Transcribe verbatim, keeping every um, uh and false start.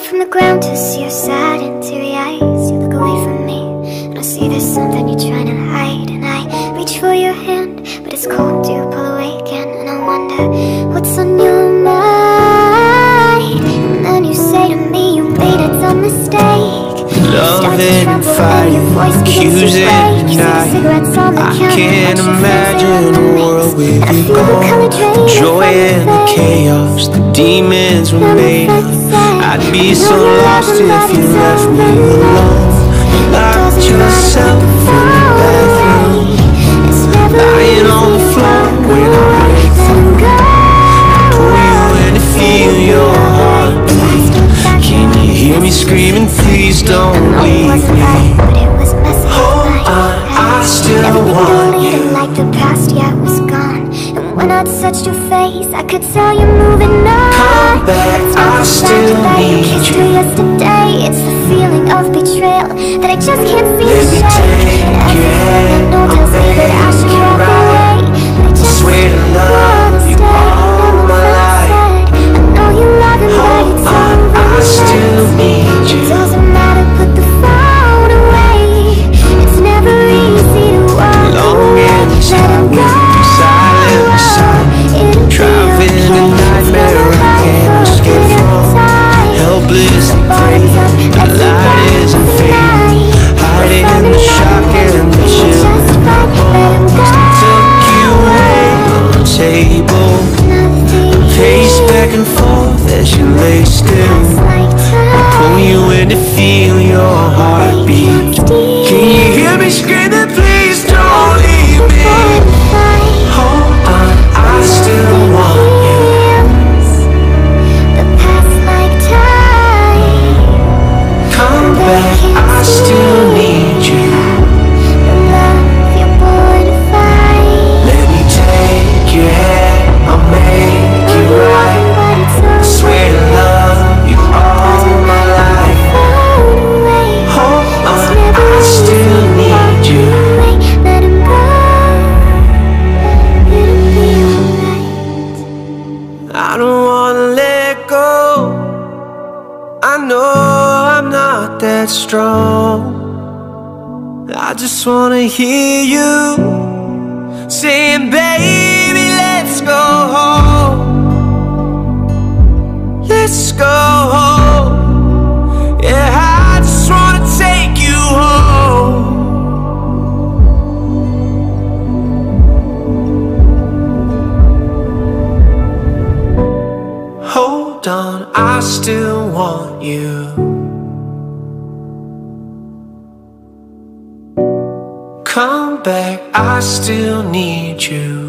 from the ground to see your sad and teary eyes. You look away from me, and I see there's something you're trying to hide. And I reach for your hand, but it's cold, you pull away again. And I wonder, what's on your mind? And then you say to me, you made a dumb mistake. Loving and fighting, accusing and denying. I can't imagine a world with you gone. The joy and the chaos, the demons were made up. I'd be so lost if you left me alone. Locked yourself in the bathroom, lying on the floor when I break through. Pull you in to feel your heartbeat. Can you hear me screaming, please don't leave me? Hold on, I still want you. Like the past, yeah, it was gone. And when I touched your face, I could tell you're moving on. Come back, I still need you. Yesterday, it's the feeling of betrayal that I just can't seem to shake. Take your hand, Everything I know tells me that I should walk away, but I just swear to love you all my life. I know you love him, but it's over. I still need you. It doesn't matter, put the phone away. It's never easy to walk Long away. and time with you, silent sun. Driving a nightmare I can't escape from. Helpless and afraid, the light isn't fading. Hiding in the shock and the chill in my bones. Took you away on the table, pace back and forth as you lay still. I pull you in to feel your heartbeat. Can you hear me screaming, please don't leave me? Hold on, I still want you. The past like time. Come back, I still need you. The love you're born to fight. Let me take your hand, I'll make you right. But it's I swear to love you all my life. Hold on, I still need you. Let him go. It'll be alright. I don't wanna let go. I know I'm not that strong. I just wanna hear you saying, baby, let's go home. Let's go home. Yeah, I just wanna take you home. Hold on, I still want you. Come back, I still need you.